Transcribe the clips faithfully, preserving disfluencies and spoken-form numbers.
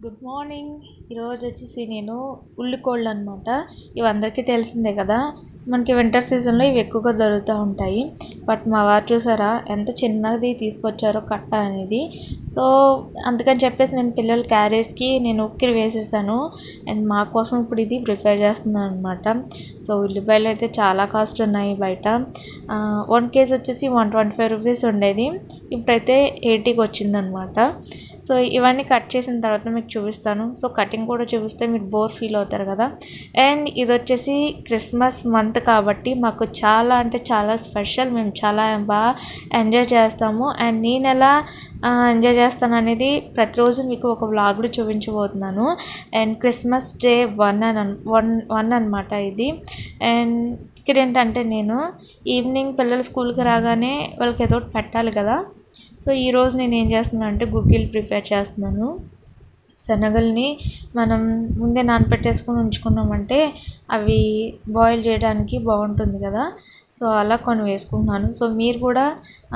Good morning. ఈరోజు వచ్చేసి నేను ఉల్లికోళ్ళు అనమాట. ఇవి అందరికీ తెలిసిందే కదా, మనకి వింటర్ సీజన్లో ఇవి ఎక్కువగా దొరుకుతూ ఉంటాయి. బట్ మా వారు చూసారా ఎంత చిన్నది తీసుకొచ్చారో కట్ట అనేది. సో అందుకని చెప్పేసి నేను పిల్లల క్యారేజ్కి నేను ఉక్కిరి వేసేసాను. అండ్ మా కోసం ఇప్పుడు ఇది ప్రిపేర్ చేస్తున్నాను అనమాట. సో ఉల్లిపాయలు అయితే చాలా కాస్ట్ ఉన్నాయి బయట. వన్ కేజీ వచ్చేసి వన్ ట్వంటీ ఫైవ్ రూపీస్ ఉండేది, ఇప్పుడైతే ఎయిటీకి వచ్చిందనమాట. సో ఇవన్నీ కట్ చేసిన తర్వాత మీకు చూపిస్తాను. సో కటింగ్ కూడా చూపిస్తే మీరు బోర్ ఫీల్ అవుతారు కదా. అండ్ ఇది వచ్చేసి క్రిస్మస్ మంత్ కాబట్టి మాకు చాలా అంటే చాలా స్పెషల్. మేము చాలా బాగా ఎంజాయ్ చేస్తాము. అండ్ నేను ఎలా ఎంజాయ్ చేస్తాను అనేది ప్రతిరోజు మీకు ఒక వ్లాగ్లో చూపించబోతున్నాను. అండ్ క్రిస్మస్ డే వన్ అని వన్ వన్ అనమాట ఇది. అండ్ ఇక్కడ ఏంటంటే నేను ఈవినింగ్ పిల్లలు స్కూల్కి రాగానే వాళ్ళకి ఏదో ఒకటి పెట్టాలి కదా. సో ఈరోజు నేను ఏం చేస్తున్నాను అంటే గుగ్గిలు ప్రిపేర్ చేస్తున్నాను. శనగల్ని మనం ముందే నానపెట్టేసుకొని ఉంచుకున్నామంటే అవి బాయిల్ చేయడానికి బాగుంటుంది కదా. సో అలా కొన్ని వేసుకుంటున్నాను. సో మీరు కూడా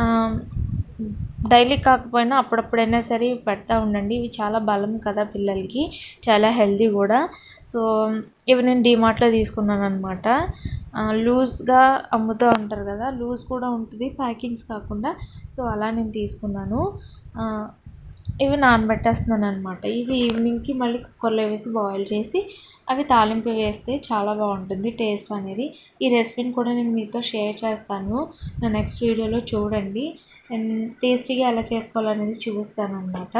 డైలీ కాకపోయినా అప్పుడప్పుడైనా సరే పెడతా ఉండండి. ఇవి చాలా బలం కదా పిల్లలకి, చాలా హెల్తీ కూడా. సో ఇవి నేను డీమార్ట్లో తీసుకున్నాను అనమాట. లూజ్గా అమ్ముతూ ఉంటారు కదా, లూజ్ కూడా ఉంటుంది ప్యాకింగ్స్ కాకుండా. సో అలా నేను తీసుకున్నాను. ఇవి నానబెట్టేస్తున్నాను అనమాట. ఇవి ఈవినింగ్కి మళ్ళీ కుక్కర్లో వేసి బాయిల్ చేసి అవి తాలింపు వేస్తే చాలా బాగుంటుంది టేస్ట్ అనేది. ఈ రెసిపీని కూడా నేను మీతో షేర్ చేస్తాను, నా నెక్స్ట్ వీడియోలో చూడండి. అండ్ టేస్టీగా ఎలా చేసుకోవాలనేది చూపిస్తాను అనమాట.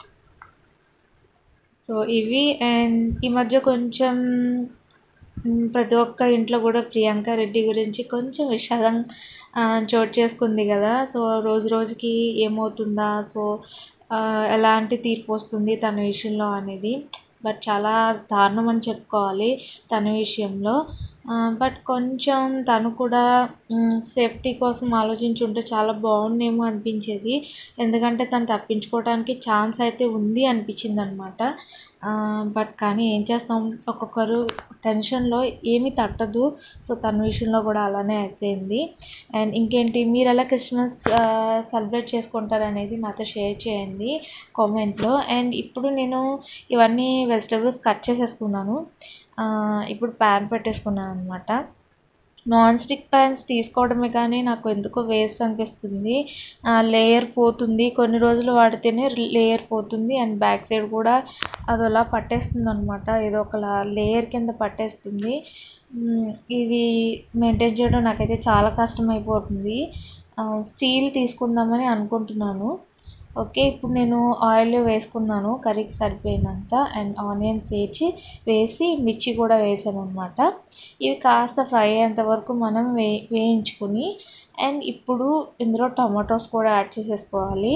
సో ఇవి. అండ్ ఈ మధ్య కొంచెం ప్రతి ఒక్క ఇంట్లో కూడా ప్రియాంక రెడ్డి గురించి కొంచెం విషాదం చోటు చేసుకుంది కదా. సో రోజు రోజుకి ఏమవుతుందా, సో ఎలాంటి తీర్పు వస్తుంది తన విషయంలో అనేది. బట్ చాలా దారుణం అని చెప్పుకోవాలి తన విషయంలో. బట్ కొంచెం తను కూడా సేఫ్టీ కోసం ఆలోచించి ఉంటే చాలా బాగుండేమో అనిపించేది. ఎందుకంటే తను తప్పించుకోవడానికి ఛాన్స్ అయితే ఉంది అనిపించింది అనమాట. బట్ కానీ ఏం చేస్తాం, ఒక్కొక్కరు టెన్షన్లో ఏమీ తట్టదు. సో తన విషయంలో కూడా అలానే అయిపోయింది. అండ్ ఇంకేంటి, మీరు ఎలా క్రిస్మస్ సెలబ్రేట్ చేసుకుంటారు అనేది నాతో షేర్ చేయండి కామెంట్లో. అండ్ ఇప్పుడు నేను ఇవన్నీ వెజిటబుల్స్ కట్ చేసేసుకున్నాను. ఇప్పుడు ప్యాన్ పెట్టేసుకున్నాను అనమాట. నాన్ స్టిక్ ప్యాన్స్ తీసుకోవడమే కానీ నాకు ఎందుకో వేస్ట్ అనిపిస్తుంది. లేయర్ పోతుంది, కొన్ని రోజులు వాడితేనే లేయర్ పోతుంది. అండ్ బ్యాక్ సైడ్ కూడా అది అలా పట్టేస్తుంది అనమాట, ఏదో ఒక లేయర్ కింద పట్టేస్తుంది. ఇది మెయింటైన్ చేయడం నాకైతే చాలా కష్టం అయిపోతుంది. స్టీల్ తీసుకుందామని అనుకుంటున్నాను. ఓకే, ఇప్పుడు నేను ఆయిల్ వేసుకున్నాను కర్రీకి సరిపోయినంత. అండ్ ఆనియన్స్ వేసి వేసి మిర్చి కూడా వేసాను అనమాట. ఇవి కాస్త ఫ్రై అయ్యేంత వరకు మనం వే వేయించుకుని అండ్ ఇప్పుడు ఇందులో టమాటోస్ కూడా యాడ్ చేసేసుకోవాలి.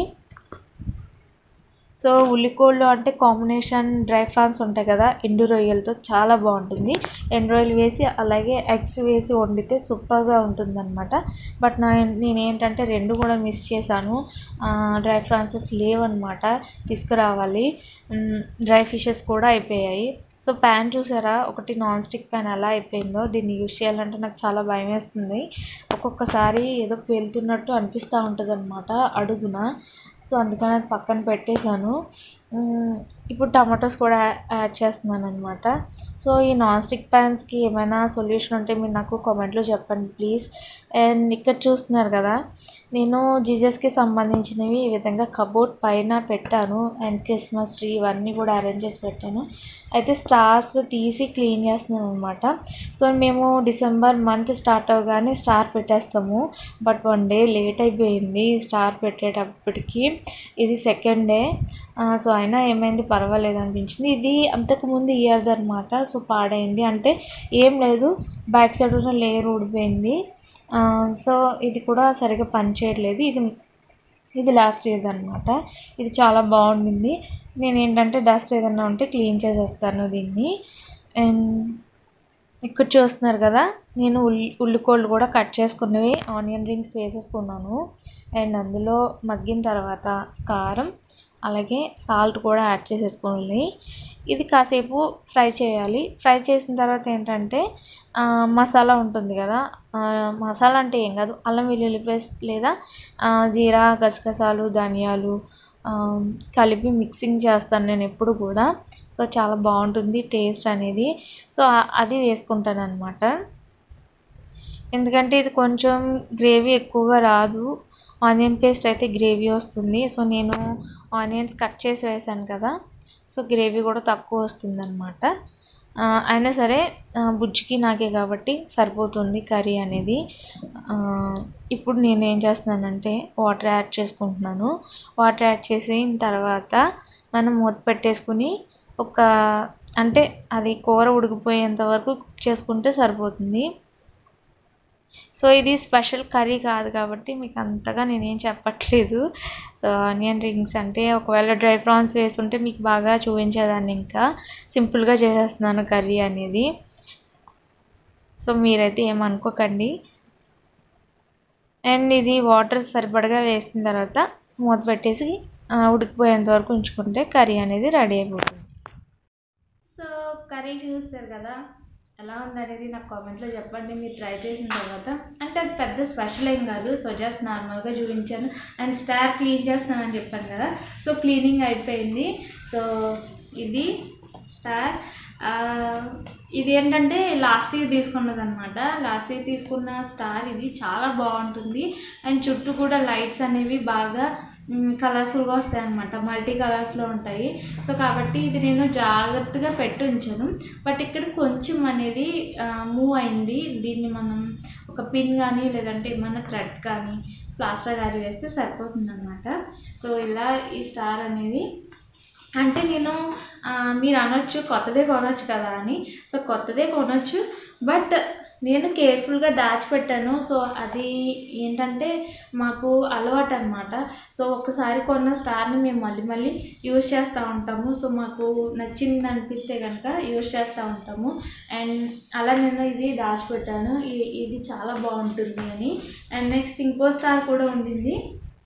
సో ఉల్లికోళ్ళు అంటే కాంబినేషన్ డ్రై ఫ్రాన్స్ ఉంటాయి కదా, ఎండు రొయ్యలతో చాలా బాగుంటుంది. ఎండు రొయ్యలు వేసి అలాగే ఎగ్స్ వేసి వండితే సూపర్గా ఉంటుంది అనమాట. బట్ నా నేను ఏంటంటే రెండు కూడా మిస్ చేశాను. డ్రై ఫ్రాన్సెస్ లేవన్నమాట, తీసుకురావాలి. డ్రై ఫిషెస్ కూడా అయిపోయాయి. సో ప్యాన్ చూసారా, ఒకటి నాన్ స్టిక్ ప్యాన్ ఎలా అయిపోయిందో. దీన్ని యూజ్ చేయాలంటే నాకు చాలా భయం వేస్తుంది. ఒక్కొక్కసారి ఏదో పేలుతున్నట్టు అనిపిస్తూ ఉంటుంది అనమాట అడుగున. సో అందుకని అది పక్కన పెట్టేశాను. ఇప్పుడు టమాటోస్ కూడా యాడ్ చేస్తున్నాను అనమాట. సో ఈ నాన్ స్టిక్ ప్యాన్స్కి ఏమైనా సొల్యూషన్ ఉంటే మీరు నాకు కామెంట్లో చెప్పండి ప్లీజ్. అండ్ ఇక్కడ చూస్తున్నారు కదా, నేను జీసస్కి సంబంధించినవి ఈ విధంగా కబోర్డ్ పైన పెట్టాను. అండ్ క్రిస్మస్ ట్రీ ఇవన్నీ కూడా అరేంజ్ చేసి పెట్టాను. అయితే స్టార్స్ తీసి క్లీన్ చేస్తున్నాను అనమాట. సో మేము డిసెంబర్ మంత్ స్టార్ట్ అవగానే స్టార్ పెట్టేస్తాము. బట్ వన్ డే లేట్ అయిపోయింది స్టార్ పెట్టేటప్పటికి. ఇది సెకండ్ డే. సో అయినా ఏమైంది, పర్వాలేదు అనిపించింది. ఇది అంతకుముందు ఇయర్ది అనమాట. సో పాడైంది అంటే ఏం లేదు, బ్యాక్ సైడ్ ఉన్న లేయర్ ఊడిపోయింది. సో ఇది కూడా సరిగ్గా పనిచేయట్లేదు. ఇది ఇది లాస్ట్ ఇయర్ది అనమాట. ఇది చాలా బాగుండింది. నేను ఏంటంటే డస్ట్ ఏదన్నా ఉంటే క్లీన్ చేసేస్తాను దీన్ని. అండ్ ఇక్కడ చూస్తున్నారు కదా, నేను ఉల్లి ఉల్లికోళ్ళు కూడా కట్ చేసుకున్నవి ఆనియన్ రింగ్స్ వేసేసుకున్నాను. అండ్ అందులో మగ్గిన తర్వాత కారం అలాగే సాల్ట్ కూడా యాడ్ చేసేసుకోవాలి. ఇది కాసేపు ఫ్రై చేయాలి. ఫ్రై చేసిన తర్వాత ఏంటంటే మసాలా ఉంటుంది కదా, మసాలా అంటే ఏం కాదు, అల్లం వెల్లుల్లి పేస్ట్ లేదా జీరా, గసగసాలు, ధనియాలు, కలిపి మిక్సింగ్ చేస్తాను నేను ఎప్పుడు కూడా. సో చాలా బాగుంటుంది టేస్ట్ అనేది. సో అది వేసుకుంటాను అనమాట. ఎందుకంటే ఇది కొంచెం గ్రేవీ ఎక్కువగా రాదు, ఆనియన్ పేస్ట్ అయితే గ్రేవీ వస్తుంది. సో నేను ఆనియన్స్ కట్ చేసి వేసాను కదా, సో గ్రేవీ కూడా తక్కువ వస్తుంది అనమాట. అయినా సరే బుజ్జికి నాకే కాబట్టి సరిపోతుంది కర్రీ అనేది. ఇప్పుడు నేను ఏం చేస్తున్నానంటే వాటర్ యాడ్ చేసుకుంటున్నాను. వాటర్ యాడ్ చేసిన తర్వాత మనం మూత పెట్టేసుకుని ఒక అంటే అది కూర ఉడికిపోయేంత వరకు కుక్ చేసుకుంటే సరిపోతుంది. సో ఇది స్పెషల్ కర్రీ కాదు కాబట్టి మీకు అంతగా నేనేం చెప్పట్లేదు. సో ఆనియన్ రింగ్స్ అంటే ఒకవేళ డ్రై ప్రాన్స్ వేస్తుంటే మీకు బాగా చూపించేదాన్ని. ఇంకా సింపుల్గా చేసేస్తున్నాను కర్రీ అనేది. సో మీరైతే ఏమనుకోకండి. అండ్ ఇది వాటర్ సరిపడగా వేసిన తర్వాత మూత పెట్టేసి ఉడికిపోయేంత వరకు ఉంచుకుంటే కర్రీ అనేది రెడీ అయిపోతుంది. సో కర్రీ చూస్తారు కదా, ఎలా ఉందనేది నాకు కామెంట్లో చెప్పండి మీరు ట్రై చేసిన తర్వాత. అంటే అది పెద్ద స్పెషల్ ఏం కాదు, సో జస్ట్ నార్మల్గా చూపించాను. అండ్ స్టార్ క్లీన్ చేస్తానని చెప్పాను కదా, సో క్లీనింగ్ అయిపోయింది. సో ఇది స్టార్. ఇది ఏంటంటే లాస్ట్ ఇయర్ తీసుకున్నది అనమాట. లాస్ట్ ఇయర్ తీసుకున్న స్టార్ ఇది చాలా బాగుంటుంది. అండ్ చుట్టూ కూడా లైట్స్ అనేవి బాగా కలర్ఫుల్గా వస్తాయి అన్నమాట, మల్టీ కలర్స్లో ఉంటాయి. సో కాబట్టి ఇది నేను జాగ్రత్తగా పెట్టి ఉంచాను. బట్ ఇక్కడ కొంచెం అనేది మూవ్ అయింది. దీన్ని మనం ఒక పిన్ కానీ లేదంటే ఏమన్నా థ్రెడ్ కానీ ప్లాస్టర్ కానీ వేస్తే సరిపోతుంది అనమాట. సో ఇలా ఈ స్టార్ అనేది అంటే నేను మీరు అనొచ్చు కొత్తదే కొనవచ్చు కదా అని. సో కొత్తదే కొనవచ్చు, బట్ నేను కేర్ఫుల్గా దాచిపెట్టాను. సో అది ఏంటంటే మాకు అలవాటు అనమాట. సో ఒకసారి కొన్న స్టార్ని మేము మళ్ళీ మళ్ళీ యూజ్ చేస్తూ ఉంటాము. సో మాకు నచ్చింది అనిపిస్తే కనుక యూజ్ చేస్తూ ఉంటాము. అండ్ అలా నేను ఇది దాచిపెట్టాను, ఇది చాలా బాగుంటుంది అని. అండ్ నెక్స్ట్ ఇంకో స్టార్ కూడా ఉండింది.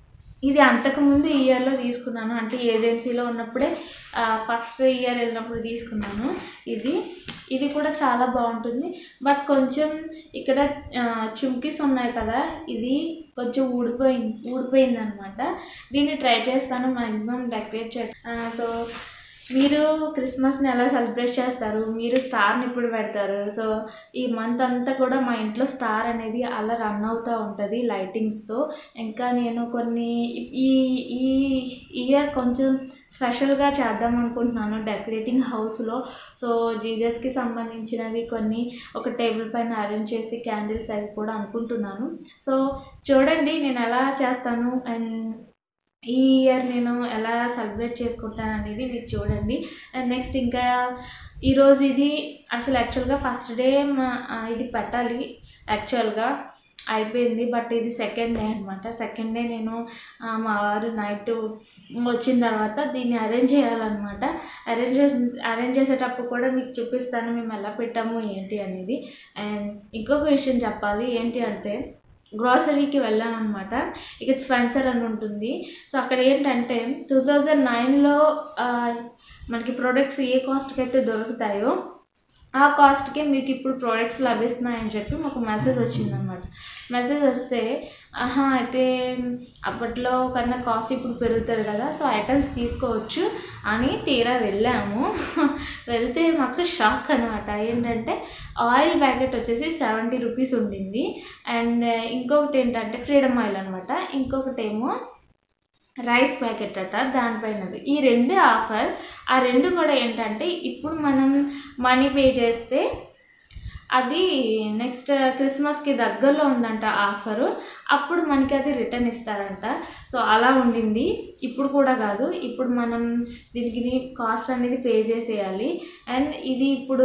ఇది అంతకుముందు ఇయర్లో తీసుకున్నాను, అంటే ఏజెన్సీలో ఉన్నప్పుడే ఫస్ట్ ఇయర్ వెళ్ళినప్పుడు తీసుకున్నాను. ఇది ఇది కూడా చాలా బాగుంటుంది. బట్ కొంచెం ఇక్కడ చుమ్కీస్ ఉన్నాయి కదా, ఇది కొంచెం ఊడిపోయింది ఊడిపోయింది అనమాట. దీన్ని ట్రై చేస్తాను మ్యాక్సిమం డెకరేట్ చే సో మీరు క్రిస్మస్ని ఎలా సెలబ్రేట్ చేస్తారు, మీరు స్టార్ని ఇప్పుడు పెడతారు. సో ఈ మంత్ అంతా కూడా మా ఇంట్లో స్టార్ అనేది అలా రన్ అవుతూ ఉంటుంది లైటింగ్స్తో. ఇంకా నేను కొన్ని ఈ ఈ ఇయర్ కొంచెం స్పెషల్గా చేద్దాం అనుకుంటున్నాను డెకరేటింగ్ హౌస్లో. సో జీజస్కి సంబంధించినవి కొన్ని ఒక టేబుల్ పైన అరేంజ్ చేసి క్యాండిల్స్ అవి కూడా అనుకుంటున్నాను. సో చూడండి నేను ఎలా చేస్తాను అండ్ ఈ ఇయర్ నేను ఎలా సెలబ్రేట్ చేసుకుంటాను అనేది మీరు చూడండి. అండ్ నెక్స్ట్ ఇంకా ఈరోజు ఇది అసలు యాక్చువల్గా ఫస్ట్ డే ఇది పెట్టాలి యాక్చువల్గా అయిపోయింది. బట్ ఇది సెకండ్ డే అనమాట. సెకండ్ డే నేను మా వారు నైట్ వచ్చిన తర్వాత దీన్ని అరేంజ్ చేయాలన్నమాట. అరేంజ్ చేసి అరేంజ్ చేసేటప్పుడు కూడా మీకు చూపిస్తాను మేము ఎలా పెట్టాము ఏంటి అనేది. అండ్ ఇంకొక విషయం చెప్పాలి ఏంటి అంటే గ్రాసరీకి వెళ్ళామన్నమాట. ఇక స్పెన్సర్ అని ఉంటుంది. సో అక్కడ ఏంటంటే టూ థౌజండ్ నైన్లో మనకి ప్రోడక్ట్స్ ఏ కాస్ట్కి అయితే దొరుకుతాయో ఆ కాస్ట్కే మీకు ఇప్పుడు ప్రోడక్ట్స్ లభిస్తున్నాయని చెప్పి మాకు మెసేజ్ వచ్చిందనమాట. మెసేజ్ వస్తే ఆహా అయితే అప్పట్లో కన్నా కాస్ట్ ఇప్పుడు పెరుగుతుంది కదా, సో ఐటమ్స్ తీసుకోవచ్చు అని తీరా వెళ్ళాము. వెళ్తే మాకు షాక్ అనమాట. ఏంటంటే ఆయిల్ ప్యాకెట్ వచ్చేసి సెవెంటీ రూపీస్ ఉండింది. అండ్ ఇంకొకటి ఏంటంటే ఫ్రీడమ్ ఆయిల్ అనమాట, ఇంకొకటి ఏమో రైస్ ప్యాకెట్ అట దానిపైనది. ఈ రెండు ఆఫర్. ఆ రెండు కూడా ఏంటంటే ఇప్పుడు మనం మనీ పే చేస్తే అది నెక్స్ట్ క్రిస్మస్కి దగ్గరలో ఉందంట ఆఫరు, అప్పుడు మనకి అది రిటర్న్ ఇస్తారంట. సో అలా ఉండింది. ఇప్పుడు కూడా కాదు, ఇప్పుడు మనం దీనికి కాస్ట్ అనేది పే చేసేయాలి. అండ్ ఇది ఇప్పుడు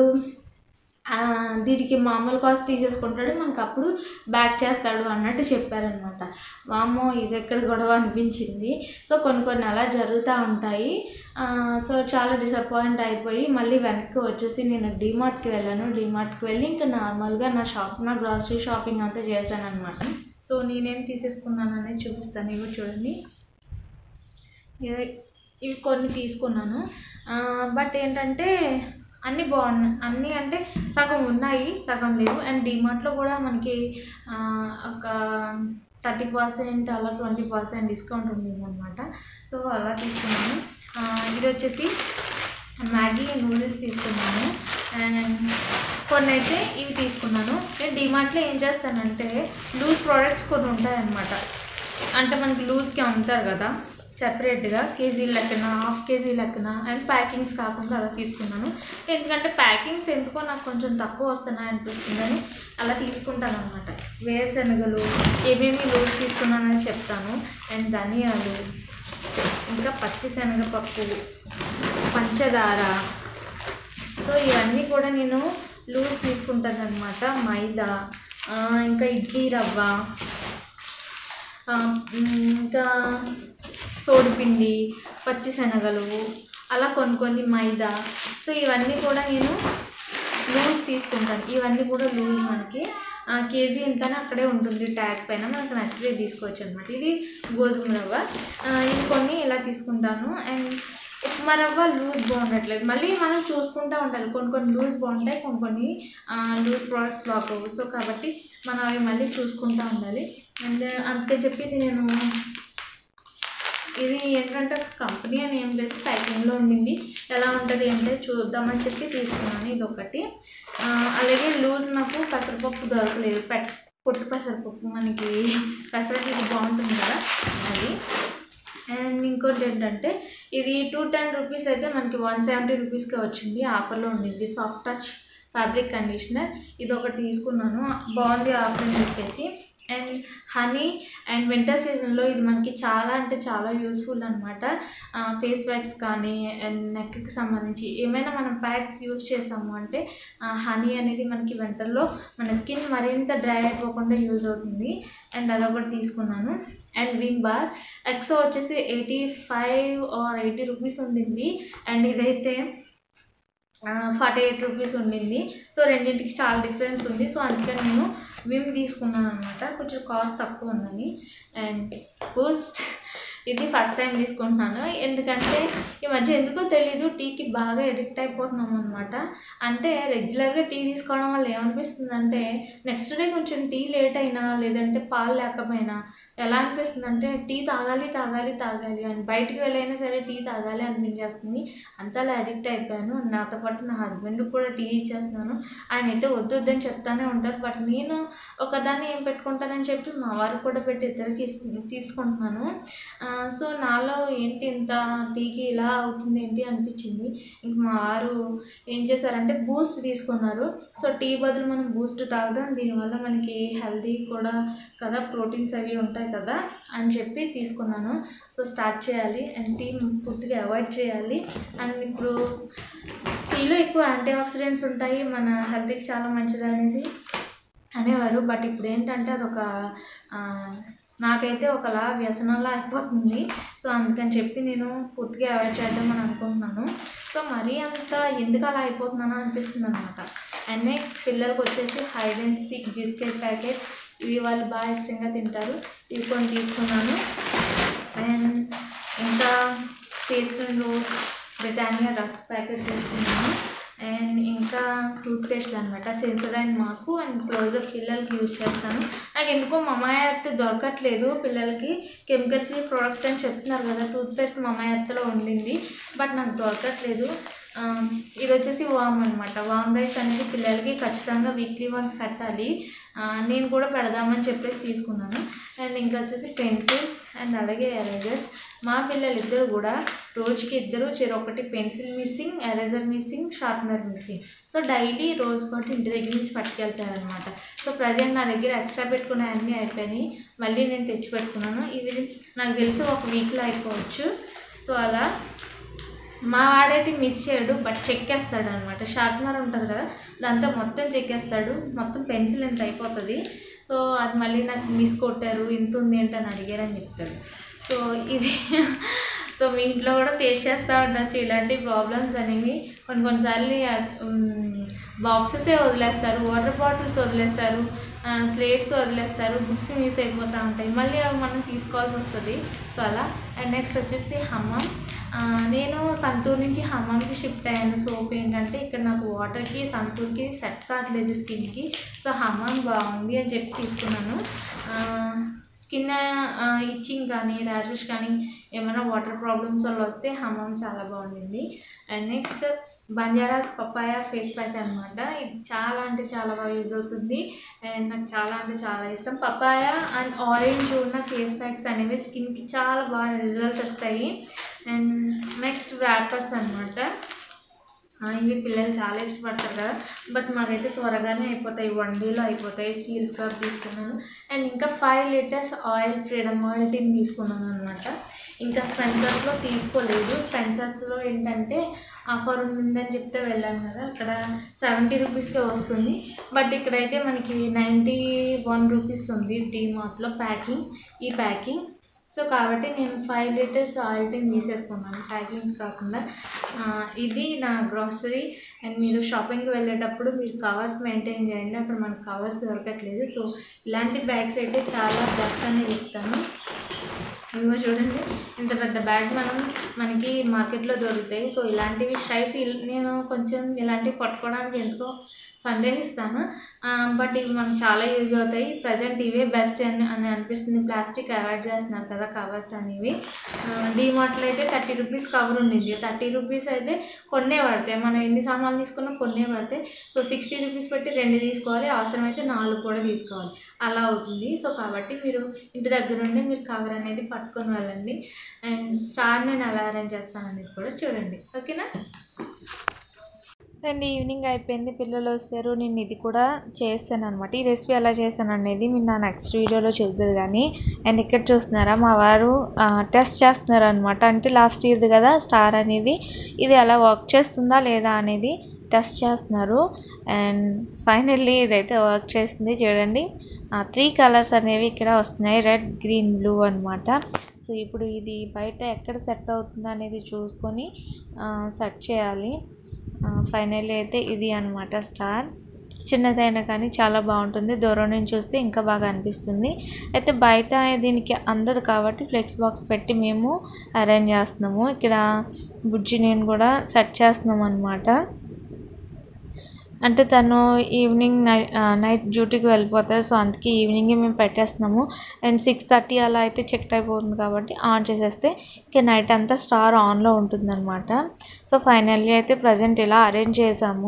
దీనికి మామూలు కాస్ట్ తీసేసుకుంటాడు, మనకు అప్పుడు బ్యాక్ చేస్తాడు అన్నట్టు చెప్పారనమాట. వామ్మో ఇది ఎక్కడ గొడవ అనిపించింది. సో కొన్ని కొన్ని అలా జరుగుతూ ఉంటాయి. సో చాలా డిసప్పాయింట్ అయిపోయి మళ్ళీ వెనక్కి వచ్చేసి నేను డీమార్ట్కి వెళ్ళాను. డీమార్ట్కి వెళ్ళి ఇంకా నార్మల్గా నా షాప్ నా గ్రాసరీ షాపింగ్ అంతా చేశాను అనమాట. సో నేనేం తీసేసుకున్నాను అనేది చూపిస్తాను. ఇవి చూడండి, ఇవి కొన్ని తీసుకున్నాను. బట్ ఏంటంటే అన్నీ బాగున్నాయి. అన్నీ అంటే సగం ఉన్నాయి సగం లేవు. అండ్ డీమార్ట్లో కూడా మనకి ఒక థర్టీ పర్సెంట్ అలా ట్వంటీ పర్సెంట్ డిస్కౌంట్ ఉండింది అనమాట. సో అలా తీసుకున్నాను. ఇది వచ్చేసి మ్యాగీ నూడిల్స్ తీసుకున్నాను. అండ్ కొన్ని అయితే ఇవి తీసుకున్నాను. నేను డిమార్ట్లో ఏం చేస్తానంటే లూజ్ ప్రోడక్ట్స్ కొన్ని ఉంటాయన్నమాట. అంటే మనకి లూజ్కి అమ్ముతారు కదా సెపరేట్గా, కేజీ లెక్కన హాఫ్ కేజీ లెక్కన, అండ్ ప్యాకింగ్స్ కాకుండా అలా తీసుకున్నాను. ఎందుకంటే ప్యాకింగ్స్ ఎందుకో నాకు కొంచెం తక్కువ వస్తున్నాయి అనిపిస్తుందని అలా తీసుకుంటాను అనమాట. వేరుశనగలు ఏమేమి లూజ్ తీసుకున్నానని చెప్తాను. అండ్ ధనియాలు, ఇంకా పచ్చిశనగపప్పు, పంచదార, సో ఇవన్నీ కూడా నేను లూజ్ తీసుకుంటాను అనమాట. మైదా, ఇంకా ఇడ్లీ రవ్వ, ఇంకా సోడిపిండి, పచ్చిశనగలు, అలా కొన్ని కొన్ని మైదా, సో ఇవన్నీ కూడా నేను లూజ్ తీసుకుంటాను. ఇవన్నీ కూడా లూజ్ మనకి కేజీ ఎంతనే అక్కడే ఉంటుంది ట్యాగ్ పైన, మనకు నచ్చితే తీసుకోవచ్చు అనమాట. ఇది గోధుమ రవ్వ, ఇది కొన్ని ఇలా తీసుకుంటాను. అండ్ ఉప్మా రవ్వ లూజ్ బాగుండట్లేదు, మళ్ళీ మనం చూసుకుంటూ ఉండాలి. కొన్ని కొన్ని లూజ్ బాగుంటాయి, కొన్ని కొన్ని లూజ్ ప్రోడక్ట్స్ బాగోవు. సో కాబట్టి మనం అవి మళ్ళీ చూసుకుంటూ ఉండాలి. అండ్ అందుకే చెప్పి ఇది నేను ఇది ఏంటంటే కంపెనీ అని ఏం లేదు, ప్యాకింగ్లో ఉండింది, ఎలా ఉంటుంది ఏంటంటే చూద్దామని చెప్పి తీసుకున్నాను. ఇది ఒకటి. అలాగే లూజ్ నాకు పెసరపప్పు దొరకలేదు, పెట్ పొట్టు పెసరపప్పు, మనకి పెసరపప్పు ఇది బాగుంటుంది కదా అది. అండ్ ఇంకోటి ఏంటంటే ఇది టూ టెన్ రూపీస్ అయితే మనకి వన్ సెవెంటీ రూపీస్కే వచ్చింది, ఆఫర్లో ఉండింది. సాఫ్ట్ టచ్ ఫ్యాబ్రిక్ కండిషనర్ ఇది ఒకటి తీసుకున్నాను, బాగుంది ఆఫర్ అని చెప్పేసి. అండ్ హనీ, అండ్ వింటర్ సీజన్లో ఇది మనకి చాలా అంటే చాలా యూస్ఫుల్ అనమాట. ఫేస్ ప్యాక్స్ కానీ అండ్ నెక్కి సంబంధించి ఏమైనా మనం ప్యాక్స్ యూజ్ చేసాము అంటే హనీ అనేది మనకి వింటర్లో మన స్కిన్ మరింత డ్రై అయిపోకుండా యూజ్ అవుతుంది. అండ్ అదొకటి తీసుకున్నాను. అండ్ విమ్ బార్ ఎక్సో వచ్చేసి eighty five or eighty rupees ఉండింది, అండ్ ఇదైతే ఫార్టీ ఎయిట్ రూపీస్ ఉండింది. సో రెండింటికి చాలా డిఫరెన్స్ ఉంది. సో అందుకని నేను విమ్ తీసుకున్నాను అనమాట, కొంచెం కాస్ట్ తక్కువ ఉందని. అండ్ బూస్ట్ ఇది ఫస్ట్ టైం తీసుకుంటున్నాను, ఎందుకంటే ఈ మధ్య ఎందుకో తెలీదు టీకి బాగా ఎడిక్ట్ అయిపోతున్నాం అనమాట. అంటే రెగ్యులర్గా టీ తీసుకోవడం వల్ల ఏమనిపిస్తుంది అంటే నెక్స్ట్ డే కొంచెం టీ లేట్ అయినా లేదంటే పాలు లేకపోయినా ఎలా అనిపిస్తుంది అంటే టీ తాగాలి తాగాలి తాగాలి అని, బయటికి వెళ్ళైనా సరే టీ తాగాలి అనిపించేస్తుంది. అంతలా అడిక్ట్ అయిపోయాను. నాతో పాటు నా హస్బెండ్కి కూడా టీ ఇచ్చేస్తున్నాను, ఆయన అయితే వద్దు వద్దని చెప్తానే ఉంటారు. బట్ నేను ఒకదాన్ని ఏం పెట్టుకుంటానని చెప్పి మా వారికి కూడా పెట్టి ఇద్దరికి తీసుకుంటున్నాను. సో నాలో ఏంటి ఇంత టీకి ఇలా అవుతుంది ఏంటి అనిపించింది. ఇంక మా వారు ఏం చేశారంటే బూస్ట్ తీసుకున్నారు. సో టీ బదులు మనం బూస్ట్ తాగుదాం, దీనివల్ల మనకి హెల్తీ కూడా కదా, ప్రోటీన్స్ అవి ఉంటాయి కదా అని చెప్పి తీసుకున్నాను. సో స్టార్ట్ చేయాలి అండ్ టీ పూర్తిగా అవాయిడ్ చేయాలి. అండ్ ఇప్పుడు టీలో ఎక్కువ యాంటీ ఆక్సిడెంట్స్ ఉంటాయి, మన హెల్త్కి చాలా మంచిది అనేసి అనేవారు. బట్ ఇప్పుడు ఏంటంటే అదొక నాకైతే ఒకలా వ్యసనంలా అయిపోతుంది. సో అందుకని చెప్పి నేను పూర్తిగా అవాయిడ్ చేద్దామని అనుకుంటున్నాను. సో మరీ అంత ఎందుకు అలా అయిపోతున్నానో అనిపిస్తుంది అనమాట. అండ్ నెక్స్ట్ పిల్లలకు వచ్చేసి hide and seek biscuit packets, ఇవి వాళ్ళు బాగా ఇష్టంగా తింటారు, ఇవి కొన్ని తీసుకున్నాను. అండ్ ఇంకా taste and rose Britannia rusk packet తీసుకున్నాను. అండ్ ఇంకా టూత్పేస్ట్లు అనమాట, సెన్సోడైన్ మాకు అండ్ క్లోజర్ పిల్లలకి యూజ్ చేస్తాను. నాకు ఎందుకో మమాయర్త్ దొరకట్లేదు, పిల్లలకి కెమికల్ ఫ్రీ ప్రోడక్ట్ అని చెప్తున్నారు కదా, టూత్పేస్ట్ మమాయర్త్లో ఉండింది బట్ నాకు దొరకట్లేదు. ఇది వచ్చేసి వామ్ అనమాట, వామ్ రైస్ అనేది పిల్లలకి ఖచ్చితంగా వీక్లీ వన్స్ పెట్టాలి, నేను కూడా పెడదామని చెప్పేసి తీసుకున్నాను. అండ్ ఇంకా వచ్చేసి పెన్సిల్స్ అండ్ అలాగే ఎరేజర్స్. మా పిల్లలు ఇద్దరు కూడా రోజుకి ఇద్దరు చెరొకటి pencil missing, eraser missing, sharpener missing. So daily రోజు పాటు ఇంటి దగ్గర నుంచి పట్టుకెళ్తారనమాట. సో ప్రజెంట్ నా దగ్గర ఎక్స్ట్రా పెట్టుకునే అన్నీ అయిపోయినాయి, మళ్ళీ నేను తెచ్చి పెట్టుకున్నాను. ఇవి నాకు తెలిసి ఒక వీక్లో అయిపోవచ్చు. సో అలా మా వాడైతే మిస్ చేయడు, బట్ చెక్కేస్తాడు అనమాట. షార్ప్నర్ ఉంటుంది కదా, దాంతో మొత్తం చెక్కేస్తాడు, మొత్తం పెన్సిల్ ఎంత అయిపోతుంది. సో అది మళ్ళీ నాకు మిస్ కొట్టారు, ఇంత ఉంది ఏంటని అడిగారని చెప్తాడు. సో ఇది సో మీ ఇంట్లో కూడా ఫేస్ చేస్తూ ఉండొచ్చు ఇలాంటి ప్రాబ్లమ్స్ అనేవి. కొన్ని కొన్నిసార్లు బాక్సెసే వదిలేస్తారు, వాటర్ బాటిల్స్ వదిలేస్తారు, స్లేట్స్ వదిలేస్తారు, బుక్స్ మిస్ అయిపోతూ ఉంటాయి, మళ్ళీ అవి మనం తీసుకోవాల్సి వస్తుంది. సో అలా. అండ్ నెక్స్ట్ వచ్చేసి హమ్మం. నేను సంతూర్ నుంచి హమ్మంకి షిఫ్ట్ అయ్యాను. సోప్ ఏంటంటే ఇక్కడ నాకు వాటర్కి సంతూర్కి సెట్ కావట్లేదు స్కిన్కి. సో హమ్మం బాగుంది అని చెప్పి తీసుకున్నాను. స్కిన్ ఇచ్చింగ్ కానీ ర్యాషెస్ కానీ ఏమైనా వాటర్ ప్రాబ్లమ్స్ వల్ల వస్తే హమామ్ చాలా బాగుంటుంది. And next Banjaras papaya face pack అనమాట. ఇది చాలా అంటే చాలా బాగా యూజ్ అవుతుంది అండ్ నాకు చాలా అంటే చాలా ఇష్టం. పపాయ అండ్ ఆరెంజ్ ఉన్న ఫేస్ ప్యాక్స్ అనేవి స్కిన్కి చాలా బాగా రిజల్ట్స్ వస్తాయి. అండ్ నెక్స్ట్ వ్యాపర్స్ అనమాట. ఇవి పిల్లలు చాలా ఇష్టపడతారు కదా, బట్ మాకైతే త్వరగానే అయిపోతాయి, వన్ డేలో అయిపోతాయి. స్టీల్ స్క్రబ్ తీసుకున్నాను అండ్ ఇంకా five litres oil Freedom oil టీని తీసుకున్నాను అనమాట. ఇంకా స్పెన్సర్స్లో తీసుకోలేదు. స్పెన్సర్స్లో ఏంటంటే ఆఫర్ ఉందని చెప్తే వెళ్ళాను కదా, అక్కడ సెవెంటీ రూపీస్కే వస్తుంది, బట్ ఇక్కడైతే మనకి నైంటీ వన్ రూపీస్ ఉంది డీమార్ట్లో ప్యాకింగ్, ఈ ప్యాకింగ్. సో కాబట్టి నేను ఫైవ్ లీటర్స్ ఆయిల్ టీని తీసేసుకున్నాను ప్యాకింగ్స్ కాకుండా. ఇది నా గ్రాసరీ. అండ్ మీరు షాపింగ్కి వెళ్ళేటప్పుడు మీరు కవర్స్ మెయింటైన్ చేయండి, అక్కడ మనకు కవర్స్ దొరకట్లేదు. సో ఇలాంటి బ్యాగ్స్ అయితే చాలా బెస్ట్ అని చెప్తాను. ఇవో చూడండి, ఇంత పెద్ద బ్యాగ్ మనం మనకి మార్కెట్లో దొరుకుతాయి. సో ఇలాంటివి షైప్ నేను కొంచెం ఇలాంటివి పట్టుకోవడానికి ఎందుకో సందేహిస్తాను, బట్ ఇవి మనకు చాలా యూజ్ అవుతాయి. ప్రజెంట్ ఇవే బెస్ట్ అని అని అనిపిస్తుంది. ప్లాస్టిక్ అవాయిడ్ చేస్తున్నారు కదా కవర్స్ అనేవి. డీమార్ట్లో అయితే థర్టీ రూపీస్ కవర్ ఉండింది, థర్టీ రూపీస్ అయితే కొన్నే పడతాయి. మనం ఎన్ని సామాన్లు తీసుకున్నా కొన్నే పడతాయి. సో సిక్స్టీ రూపీస్ పెట్టి రెండు తీసుకోవాలి, అవసరమైతే నాలుగు కూడా తీసుకోవాలి, అలా అవుతుంది. సో కాబట్టి మీరు ఇంటి దగ్గర ఉండి మీరు కవర్ అనేది పట్టుకొని వెళ్ళండి. అండ్ స్టార్ నేను ఎలా అరేంజ్ చేస్తాను అనేది కూడా చూడండి, ఓకేనా. అండ్ ఈవినింగ్ అయిపోయింది, పిల్లలు వస్తారు, నేను ఇది కూడా చేస్తాను అనమాట. ఈ రెసిపీ ఎలా చేశాను అనేది మీరు నా నెక్స్ట్ వీడియోలో చూద్దరు కానీ. అండ్ ఇక్కడ చూస్తున్నారా మా వారు టెస్ట్ చేస్తున్నారు అనమాట. అంటే లాస్ట్ ఇయర్ది కదా స్టార్ అనేది, ఇది ఎలా వర్క్ చేస్తుందా లేదా అనేది టెస్ట్ చేస్తున్నారు. అండ్ ఫైనల్లీ ఇదైతే వర్క్ చేస్తుంది. చూడండి త్రీ కలర్స్ అనేవి ఇక్కడ వస్తున్నాయి, రెడ్ గ్రీన్ బ్లూ అనమాట. సో ఇప్పుడు ఇది బయట ఎక్కడ సెట్ అవుతుందో అనేది చూసుకొని సెట్ చేయాలి. ఫైనల్లీ అయితే ఇది అనమాట స్టార్. చిన్నదైనా కానీ చాలా బాగుంటుంది, దూరం నుంచి చూస్తే ఇంకా బాగా అనిపిస్తుంది. అయితే బయట దీనికి అందదు కాబట్టి ఫ్లెక్స్ బాక్స్ పెట్టి మేము అరేంజ్ చేస్తున్నాము. ఇక్కడ బుజ్జి నేను కూడా సెట్ చేస్తున్నాం అనమాట. అంటే తను ఈవినింగ్ నై నైట్ డ్యూటీకి వెళ్ళిపోతారు, సో అందుకే ఈవినింగే మేము పెట్టేస్తున్నాము. అండ్ సిక్స్ థర్టీ అలా అయితే చెక్ అయిపోతుంది కాబట్టి ఆన్ చేసేస్తే ఇక నైట్ అంతా స్టార్ ఆన్లో ఉంటుందన్నమాట. సో ఫైనల్లీ అయితే ప్రజెంట్ ఇలా అరేంజ్ చేసాము.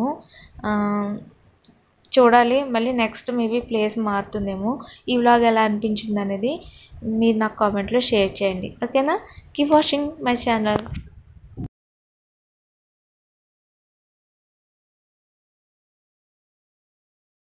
చూడాలి మళ్ళీ నెక్స్ట్ మేబీ ప్లేస్ మారుతుందేమో. ఈ వ్లాగ్ ఎలా అనిపించింది అనేది మీరు నాకు కామెంట్లో షేర్ చేయండి, ఓకేనా. Keep watching my channel.